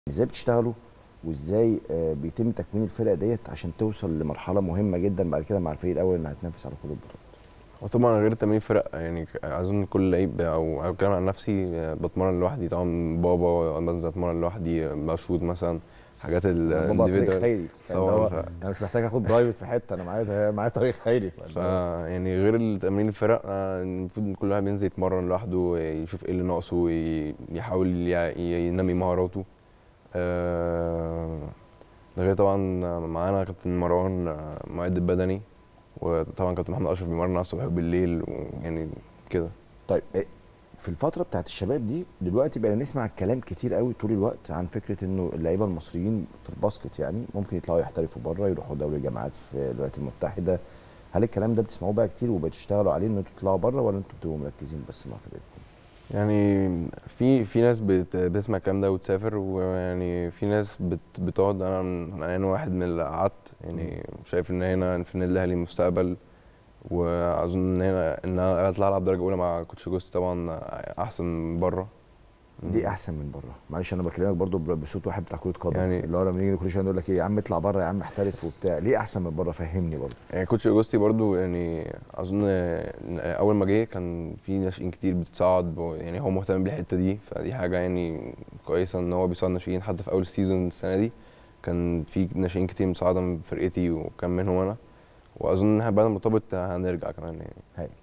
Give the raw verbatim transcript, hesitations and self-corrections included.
ازاي بتشتغلوا وازاي آه، بيتم تكوين الفرقه ديت عشان توصل لمرحله مهمه جدا بعد كده مع الفريق الاول اللي هتنافس على كل البطولات؟ وطبعا غير تمرين فرق يعني اظن كل لعيب او أو بتكلم عن نفسي آه، بتمرن لوحدي طبعا. بابا بنزل اتمرن لوحدي، بشوط مثلا حاجات انا بابا طريق الانديفيدوال. خيري، فاللي طبعا هو ف... انا مش محتاج اخد برايفت في حته، انا معايا معايا طريق خيري، ف فاللي هو يعني غير التمرين الفرق آه، المفروض كل واحد بينزل يتمرن لوحده، يشوف ايه اللي ناقصه وي- يحاول يع- ينمي مهاراته. آه، ده غير طبعا معانا كابتن مروان آه، معد بدني، وطبعا كابتن محمد اشرف بيمرنا الصبح وبالليل ويعني كده. طيب إيه، في الفتره بتاعت الشباب دي دلوقتي بقينا نسمع الكلام كتير قوي طول الوقت عن فكره انه اللعيبه المصريين في الباسكت يعني ممكن يطلعوا يحترفوا بره، يروحوا دوري جامعات في الولايات المتحده. هل الكلام ده بتسمعوه بقى كتير وبتشتغلوا عليه ان انتوا تطلعوا بره، ولا انتوا بتبقوا مركزين بس مع فرقتكم؟ يعني في في ناس بت بتسمع الكلام ده وتسافر، ويعني في ناس بت بتقعد. انا من- انا واحد من اللي قعدت، يعني شايف ان هنا في النادي الاهلي مستقبل، واظن ان هنا ان انا اطلع العب درجه اولى مع كوتش جوست طبعا احسن من بره. دي احسن من بره. معلش انا بكلمك برضو ب- بصوت واحد بتاع كره قدم، يعني اللي هو لما نيجي كل شويه نقول لك ايه يا عم اطلع بره يا عم احترف وبتاع، ليه احسن من بره؟ فهمني برضو. يعني كوتش جوستي برضو، يعني اظن إن اول ما جه كان في ناشئين كتير بتتصعد، يعني هو مهتم بالحته دي، فدي حاجه يعني كويسه ان هو بيصعد ناشئين. حتى في اول السيزون السنه دي كان في ناشئين كتير مصعده من فرقتي وكان منهم انا، واظن ان احنا بعد ما مرتبط هنرجع كمان يعني. هاي